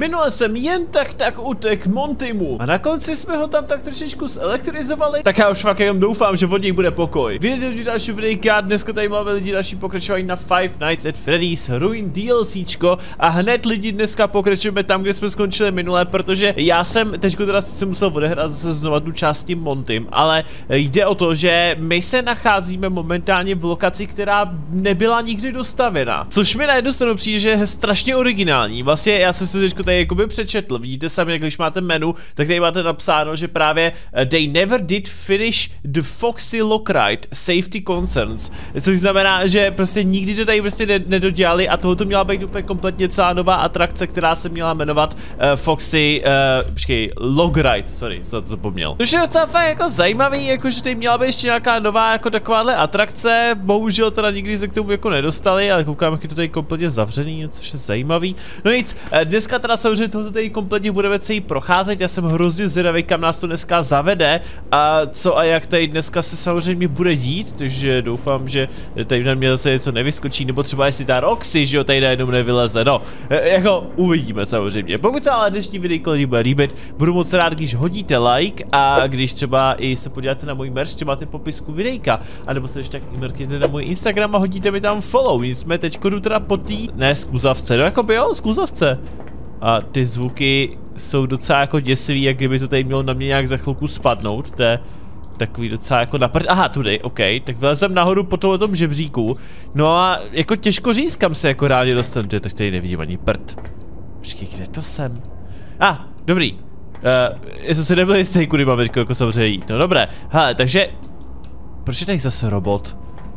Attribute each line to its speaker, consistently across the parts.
Speaker 1: Minule jsem jen tak utek Montymu a na konci jsme ho tam tak trošičku zelektrizovali. Tak já už fakt jenom doufám, že od něj bude pokoj. Vidíte další videjka, dneska tady máme lidi další pokračování na Five Nights at Freddy's Ruin DLCčko a hned lidi dneska pokračujeme tam, kde jsme skončili minule, protože já jsem teďko teda si musel odehrát zase znova tu část s tím Montym, ale jde o to, že my se nacházíme momentálně v lokaci, která nebyla nikdy dostavěna. Což mi na jednu stranu přijde, že je strašně originální. Vlastně já jsem si teďko tady jakoby přečetl, vidíte sami, když máte menu, tak tady máte napsáno, že právě they never did finish the Foxy Lock Ride Safety Concerns, což znamená, že prostě nikdy to tady prostě nedodělali a tohoto měla být úplně kompletně celá nová atrakce, která se měla jmenovat Foxy, Lock Ride, sorry, jsem to zapomněl. Což je docela fakt jako zajímavý, jakože tady měla být ještě nějaká nová jako takováhle atrakce, bohužel teda nikdy se k tomu jako nedostali, ale koukám, jak je to tady kompletně zavřený, což je zajímavý. No nic, dneska teda samozřejmě tohoto tady kompletně budeme celý procházet, já jsem hrozně zvědavý, kam nás to dneska zavede a co a jak tady dneska se samozřejmě bude dít, takže doufám, že tady na mě zase něco nevyskočí, nebo třeba jestli ta Roxy, že jo, tady najednou nevyleze, no, jako uvidíme samozřejmě. Pokud se ale dnešní videjko bude líbit, budu moc rád, když hodíte like a když třeba i se podíváte na můj merch, třeba máte popisku videjka, anebo se ještě tak mrkněte na můj Instagram a hodíte mi tam follow, jsme teďko jdu teda po tý, ne skluzavce, no jakoby jo, skluzavce. A ty zvuky jsou docela jako děsivý, jak kdyby to tady mělo na mě nějak za chvilku spadnout, to je takový docela jako napřed, aha, tudy, ok, tak vylezem nahoru po tomhletom žebříku, no a jako těžko říct, kam se jako rádi dostanu, tak tady nevidím ani prd. Počkej, kde to jsem? Dobrý, jestli se nebyl jistý, kudy mám teďko jako samozřejmě jít, no dobré, hele, takže, proč je tady zase robot?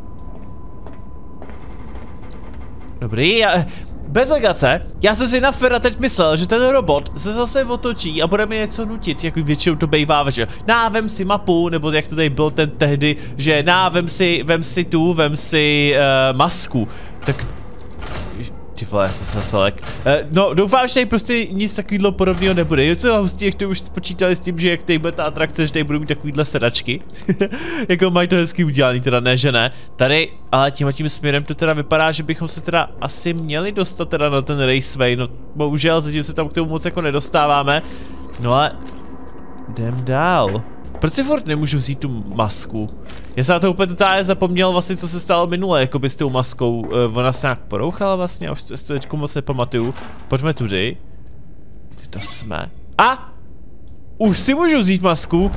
Speaker 1: Dobrý, bez legace, já jsem si na Fera teď myslel, že ten robot se zase otočí a bude mi něco nutit, jako většinou to bejvá, že vem si mapu, nebo jak to tady byl ten tehdy, že vem si masku, tak ty vole, já jsem se naselek. No, doufám, že tady prostě nic takovýhle podobného nebude. Něco hustí, jak to už spočítali s tím, že jak tady bude ta atrakce, že tady budou mít takovýhle sedačky. Jako mají to hezky udělaný, teda ne, že ne. Tady, ale tím směrem to teda vypadá, že bychom se teda asi měli dostat teda na ten raceway. No, bohužel, zatím se tam k tomu moc jako nedostáváme. No ale, jdem dál. Proč si furt nemůžu vzít tu masku? Já jsem na to úplně totálně zapomněl vlastně, co se stalo minule, jakoby s tou maskou. Ona se nějak porouchala vlastně, už to teďko moc nepamatuju. Pojďme tudy. Kde to jsme? A! Už si můžu vzít masku.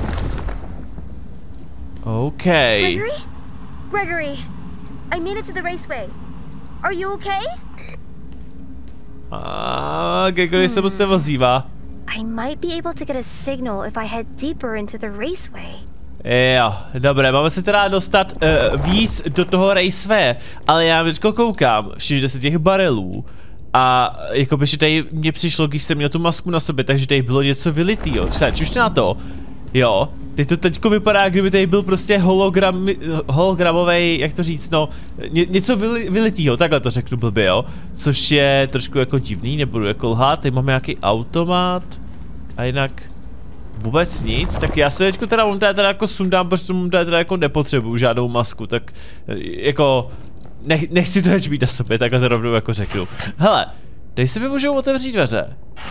Speaker 1: OK.
Speaker 2: Gregory, I made it to the raceway. Are you okay?
Speaker 1: Gregory se mu se ozývá.
Speaker 2: I might be able to get a signal if I head deeper into the raceway.
Speaker 1: Jo, dobré, máme se teda dostat víc do toho raceway, ale já teďko koukám, všimněte si těch barelů a jakoby, že tady mně přišlo, když jsem měl tu masku na sobě, takže tady bylo něco vylitýho, třeba čušte na to, jo, teď to teďko vypadá, kdyby tady byl prostě hologramovej, jak to říct, no, něco vylitýho, takhle to řeknu blbě, jo, což je trošku jako divný, nebudu jako lhát, tady máme nějaký automat a jinak vůbec nic, tak já se teďko teda teda jako sundám, protože mu teda jako nepotřebuju žádnou masku, tak jako nechci to mít na sobě, takhle to rovnou jako řeknu. Hele, tady se mi můžou otevřít dveře.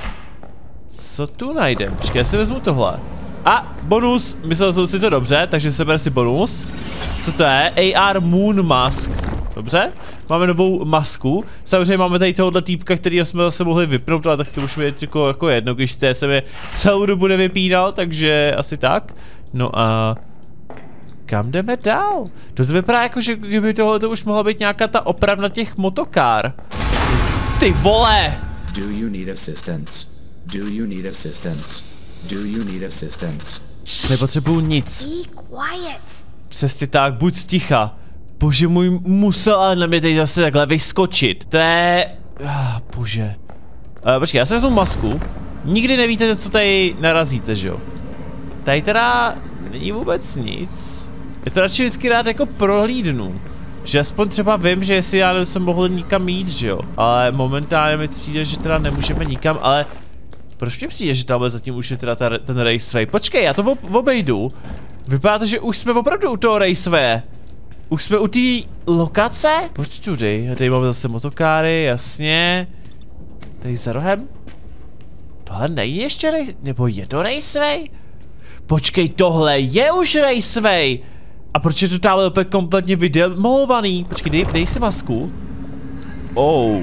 Speaker 1: Co tu najdem? Počkej, já si vezmu tohle. A bonus, myslel jsem si to dobře, takže seber si bonus. Co to je? AR Moon Mask. Dobře, máme novou masku. Samozřejmě máme tady tohohle týpka, kterýho jsme zase mohli vypnout, ale tak to už mi je jako jedno, když se mi celou dobu nevypínal, takže asi tak. No a kam jdeme dál? To vypadá jako, že kdyby tohle už mohla být nějaká ta opravna těch motokár. Ty vole!
Speaker 3: Do you need assistance? Do you need assistance? Do you need assistance?
Speaker 1: Nepotřebuju nic.
Speaker 2: Be quiet.
Speaker 1: Přesně tak, buď sticha. Bože můj, musel ale na mě tady zase takhle vyskočit. To je... bože. Počkej, já si vezmu masku. Nikdy nevíte, co tady narazíte, že jo? Tady teda není vůbec nic. Já to radši vždycky rád jako prohlídnu. Že aspoň třeba vím, že jestli já jsem mohl nikam jít, že jo? Ale momentálně mi přijde, že teda nemůžeme nikam, ale... Proč mi přijde, že tamhle zatím už je teda ten raceway? Počkej, já to obejdu. Vypadá to, že už jsme opravdu u toho raceway. Už jsme u té lokace? Pojď tudy, tady máme zase motokáry, jasně. Tady za rohem? tohle není ještě nebo je to raceway? Počkej, tohle je už raceway. A proč je to tam úplně kompletně vydemolovaný? Počkej, dej si masku. Oh.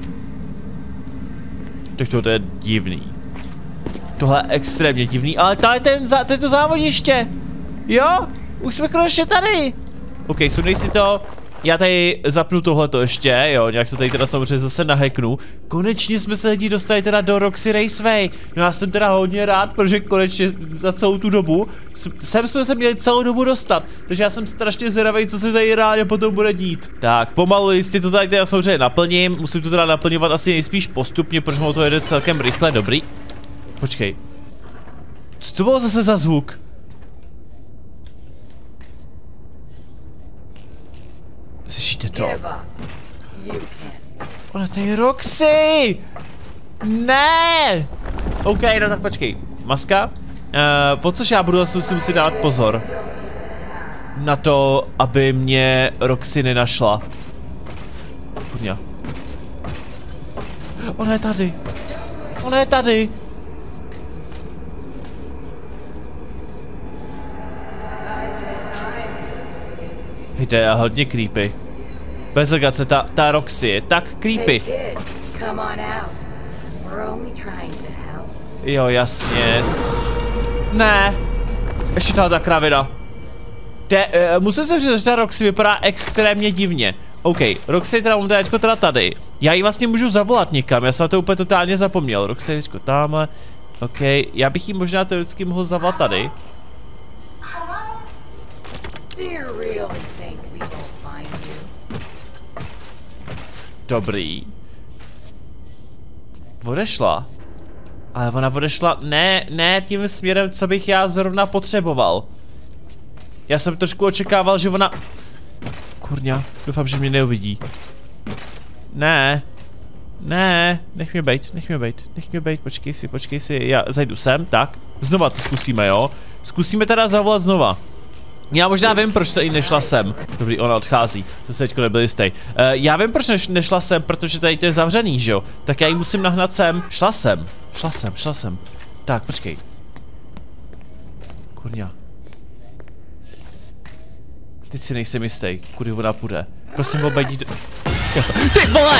Speaker 1: Tak to je divný. Tohle je extrémně divný, ale tady je to závodiště. Jo? Už jsme konečně tady. OK, sundej si to. Já tady zapnu tohleto ještě, jo, nějak to tady teda samozřejmě zase nahacknu. Konečně jsme se lidi dostali teda do Roxy Raceway. No já jsem teda hodně rád, protože konečně za celou tu dobu, sem jsme se měli celou dobu dostat. Takže já jsem strašně zvědavý, co se tady reálně potom bude dít. Tak, pomalu jistě to tady teda samozřejmě naplním. Musím to teda naplňovat asi nejspíš postupně, protože to jede celkem rychle, dobrý. Počkej. Co to bylo zase za zvuk? Slyšíte to? Ona to je Roxy! Ne! OK, no tak počkej. Maska? Po což já budu si muset dát pozor. Na to, aby mě Roxy nenašla. Kurňa. Ona je tady. Ona je tady. Hej, to je hodně creepy. Bez legace, ta Roxy je tak creepy. Jo, jasně. Ne. Ještě ta kravina. Musím se říct, že ta Roxy vypadá extrémně divně. OK, Roxy je teda teďko teda tady. Já ji vlastně můžu zavolat někam, já jsem to úplně totálně zapomněl. Roxy je teďko tamhle. OK, já bych ji možná teoreticky mohl zavolat tady. Dobrý. Odešla. Ale ona odešla, ne tím směrem, co bych já zrovna potřeboval. Já jsem trošku očekával, že ona... Kurňa, doufám, že mě neuvidí. Ne, nech mě bejt, počkej si, já zajdu sem, tak. Znova to zkusíme, jo. Zkusíme teda zavolat znova. Já možná vím, proč tady nešla sem. Dobrý, ona odchází, to se teďko nebyl jistý. Já vím, proč nešla sem, protože tady to je zavřený, že jo. Tak já ji musím nahnat sem. Šla sem. Tak, počkej. Kurňa. Teď si nejsem jistý, kudy ona půjde. Prosím, obejdi to. Ty vole!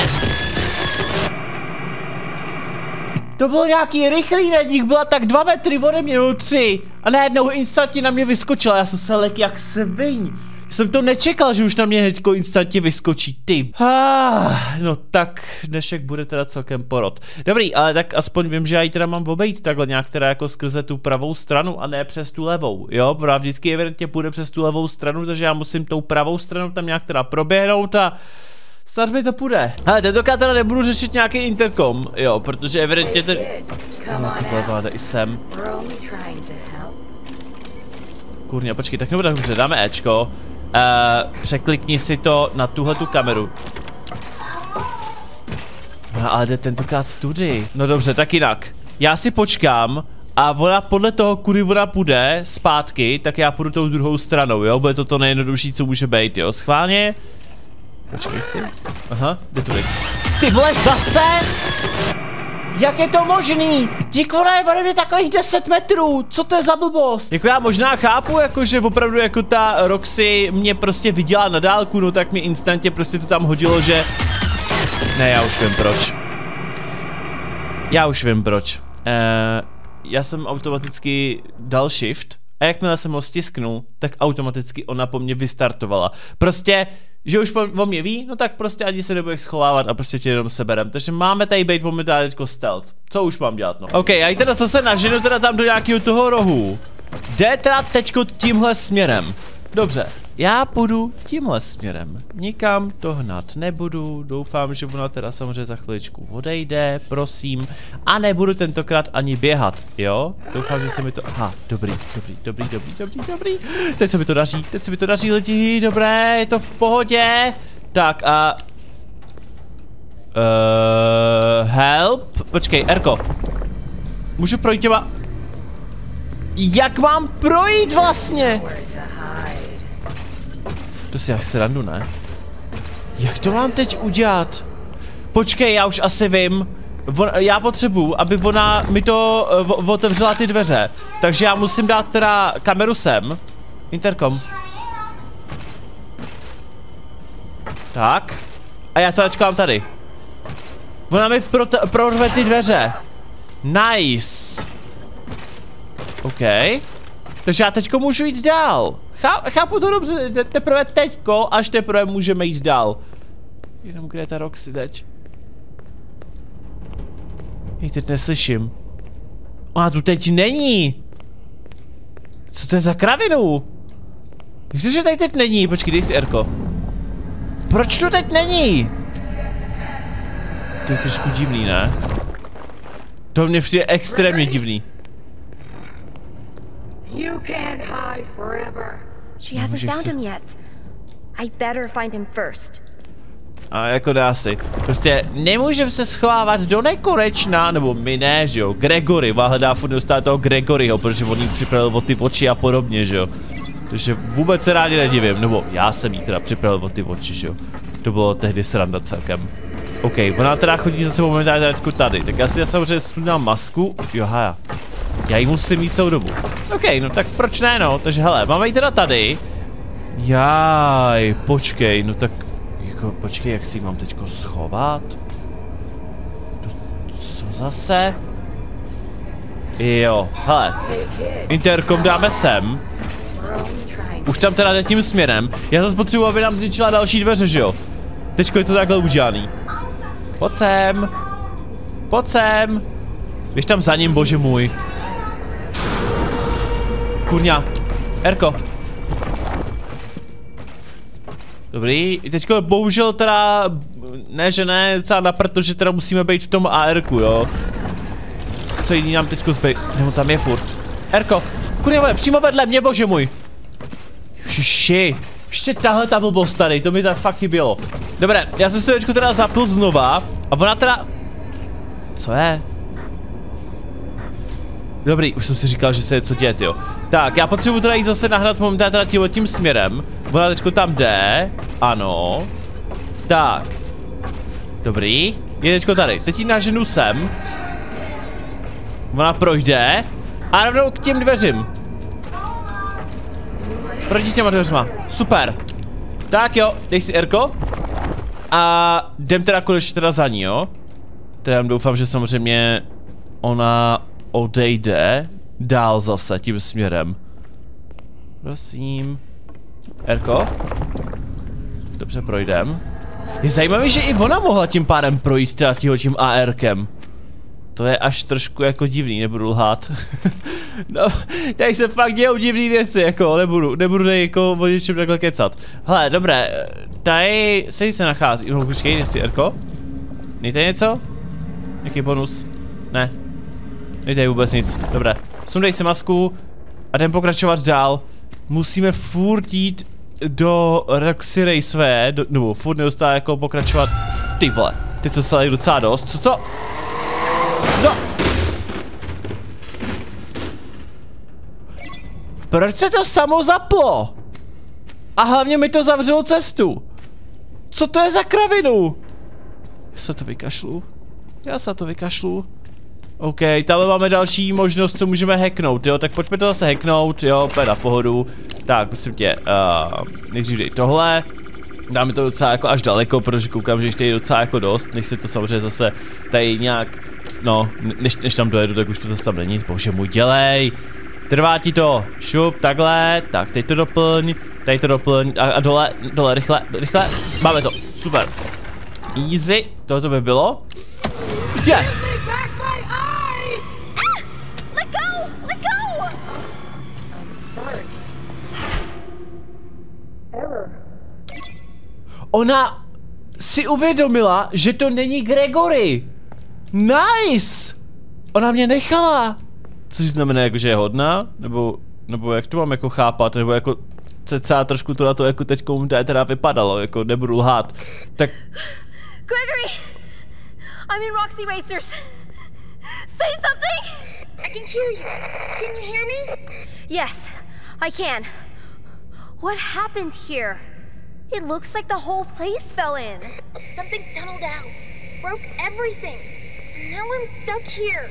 Speaker 1: To bylo nějaký rychlý nedík, byla tak 2 metry ode mě, nebo 3. A najednou instantně na mě vyskočila, já jsem se lek jak sviň. Jsem to nečekal, že už na mě hnedko instantně vyskočí, ty. No tak, dnešek bude teda celkem porod. Dobrý, ale tak aspoň vím, že já ji teda mám obejít takhle nějak teda jako skrze tu pravou stranu a ne přes tu levou, jo? Protože vždycky evidentně půjde přes tu levou stranu, takže já musím tou pravou stranu tam nějak teda proběhnout a... snad mi to půjde. Ale tentokrát teda nebudu řešit nějaký interkom, jo, protože evidentně ten... No, ty vole, i sem. Kurňa, počkej, tak nebo tak dobře, dáme Ečko. Překlikni si to na tuhletu kameru. No, ale jde tentokrát tudy. No dobře, tak jinak. Já si počkám a ona podle toho, kudy ona půjde zpátky, tak já půjdu tou druhou stranou, jo? Bude to nejjednodušší, co může být, jo? Schválně. Počkej si. Aha, jde tudy. Ty vole, zase? Jak je to možný? Dík, ona je ode mě takových 10 metrů. Co to je za blbost? Jako já možná chápu, jako že opravdu jako ta Roxy mě prostě viděla na dálku, no tak mi instantně prostě to tam hodilo, že... Ne, já už vím proč. Já jsem automaticky dal shift a jakmile jsem ho stisknul, tak automaticky ona po mně vystartovala. Prostě, že už o mě ví, no tak prostě ani se nebudeš schovávat a prostě tě jenom seberem. Takže máme tady být momentálně teďko stealth. Co už mám dělat, no? OK, já ji teda zase naženu teda tam do nějakého toho rohu. Jde teda teďko tímhle směrem. Dobře, já půjdu tímhle směrem. Nikam to hnat nebudu. Doufám, že ona teda samozřejmě za chviličku odejde, prosím. A nebudu tentokrát ani běhat, jo? Doufám, že se mi to... Aha, dobrý. Teď se mi to daří, lidi, dobré, je to v pohodě. Tak a... help? Počkej, Erko. Můžu projít těma... Jak mám projít vlastně? To si jak srandu, ne? Jak to mám teď udělat? Počkej, já už asi vím. já potřebuju, aby ona mi to otevřela ty dveře. Takže já musím dát teda kameru sem. Interkom. Tak. A já to ačkám tady. Ona mi prorve ty dveře. Nice. OK. Takže já teďko můžu jít dál. Chápu to dobře, teprve teďko, až teprve můžeme jít dál. Jenom kde je ta Roxy teď? Jej teď neslyším. Ona tu teď není. Co to je za kravinu? Že tady teď není? Počkej, dej si Erko. Proč tu teď není? To je trošku divný, ne? To mě přijde extrémně divný.
Speaker 4: You can't hide forever.
Speaker 2: She hasn't found him yet. I better find him first.
Speaker 1: A jako dá si. Prostě nemůžeme se schovávat do nekonečna, nebo my ne, že jo. Gregory, hledá furt neustále toho Gregoryho, protože on jí připravil o ty oči a podobně, že jo. Takže vůbec se rádi nedivím, nebo já jsem jí teda připravil o ty oči, že jo. To bylo tehdy sranda celkem. OK, ona teda chodí zase momentálně tady, tak já si samozřejmě sundám masku, jo haja. Já ji musím mít celou dobu. OK, no tak proč ne, no, takže hele, máme ji teda tady. Jaj, počkej, no tak, jako, počkej, jak si ji mám teďko schovat? Co zase? Jo, hele, interkom dáme sem. Už tam teda jde tím směrem. Já zase potřebuji, aby nám zničila další dveře, že jo? Teďko je to takhle udělaný. Pojď sem. Pojď sem. Běž tam za ním, bože můj. Kurňa. Erko. Dobrý, teďko bohužel teda, ne že ne, docela napřed, že teda musíme být v tom AR-ku, jo. Co jiný nám teďko zbej, nebo tam je furt. Erko, kurňa, přímo vedle mě, bože můj. Ježiši, ještě tahle ta blbost tady, to mi tak fakt chybělo. Dobré, já jsem se teďko teda zapl znova a ona teda... Co je? Dobrý, už jsem si říkal, že se něco děje, jo. Tak, já potřebuji teda jít zase nahrát momentálně teda tím směrem. Ona teďko tam jde, ano. Tak. Dobrý, je teďko tady, teď ji naženu sem. Ona projde a rovnou k těm dveřím. Proti těma dveřma, super. Tak jo, dej si Erko. A jdem teda konečně teda za ní, jo. Teda doufám, že samozřejmě ona odejde dál zase tím směrem. Prosím. Erko? Dobře, projdem. Je zajímavé, že i ona mohla tím pádem projít teda tím AR-kem. To je až trošku jako divný, nebudu lhát. No, tady se fakt dějou divný věci, jako, nebudu tady jako o něčem takhle kecat. Hele, dobré, tady se nic nachází, no počkej, jestli Erko? Nejde něco? Jaký bonus? Ne. Nejde vůbec nic, dobré. Sundej si masku a jdem pokračovat dál. Musíme furt jít do Roxy Raceway, nebo furt neustále jako pokračovat. Ty vole, teď se stalo docela dost, co to? No! Proč se to samo zaplo? A hlavně mi to zavřelo cestu. Co to je za kravinu? Já se to vykašlu. OK, tam máme další možnost, co můžeme hacknout, jo, tak pojďme to zase hacknout, jo, pojď na pohodu. Tak, prosím tě, nejdřív dej tohle. Dáme to docela jako až daleko, protože koukám, že ještě je docela jako dost, než se to samozřejmě zase tady nějak, no, než tam dojedu, tak už to zase tam není, bože můj, dělej. Trvá ti to, šup, takhle, tak teď to doplň, tady to doplň a dole, rychle, máme to, super. Easy, tohle by bylo. Yeah. Ona si uvědomila, že to není Gregory. Nice! Ona mě nechala. Což znamená jako, že je hodná? Nebo jak to mám jako chápat? Nebo jako cca trošku to na to jako teď komu teda vypadalo, jako nebudu lhát. Tak...
Speaker 2: Gregory! I'm in Roxy Racers. Say something!
Speaker 5: I can hear you. Can you hear me?
Speaker 2: Yes, I can. What happened here? It looks like the whole place fell in.
Speaker 5: Something tunneled out. Broke everything. Now I'm stuck here.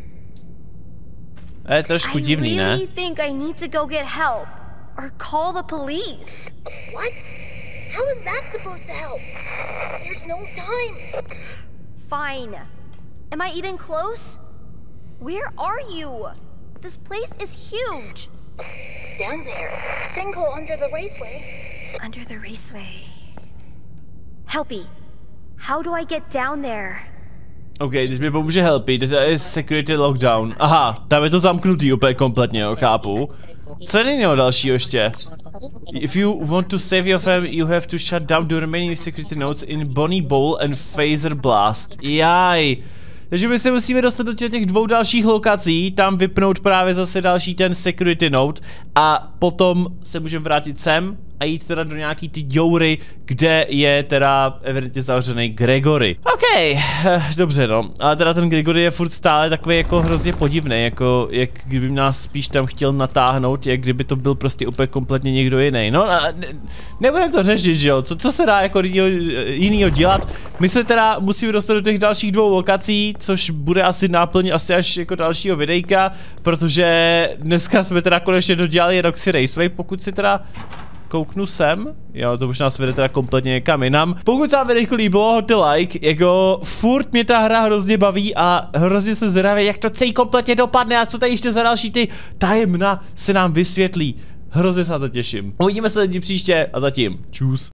Speaker 1: Je trošku divný,
Speaker 2: I
Speaker 1: ne?
Speaker 2: really think I need to go get help. Or call the police.
Speaker 5: What? How is that supposed to help? There's no time.
Speaker 2: Fine. Am I even close? Where are you? This place is huge.
Speaker 5: Down there. Sinkhole under the raceway.
Speaker 2: Under the raceway. Helpy, how do I get down there?
Speaker 1: OK, když mi pomůže Helpy, to je security lockdown. Aha, tam je to zamknutý úplně kompletně, jo, chápu. Co je jiného dalšího ještě? If you want to save your friend, you have to shut down the remaining security nodes in Bonnie Bowl and Phaser Blast. Jaj. Takže my se musíme dostat do těch dvou dalších lokací, tam vypnout právě zase další ten security node a potom se můžeme vrátit sem a jít teda do nějaký ty děury, kde je teda evidentně zavřený Gregory. OK, dobře no, ale teda ten Gregory je furt stále takový jako hrozně podivný, jako jak kdyby nás spíš tam chtěl natáhnout, jak kdyby to byl prostě úplně kompletně někdo jiný. No nebudeme to řešit, že jo, co se dá jako jinýho dělat. My se teda musíme dostat do těch dalších dvou lokací, což bude asi náplň asi až jako dalšího videjka, protože dneska jsme teda konečně dodělali Roxy Raceway, pokud si teda kouknu sem, jo, to už nás vede teda kompletně někam jinam. Pokud se vám videjko líbilo, hoďte like, jako furt mě ta hra hrozně baví a hrozně se zvědavý, jak to celý kompletně dopadne a co tady ještě za další ty tajemna se nám vysvětlí. Hrozně se na to těším. Uvidíme se lidi příště a zatím čus.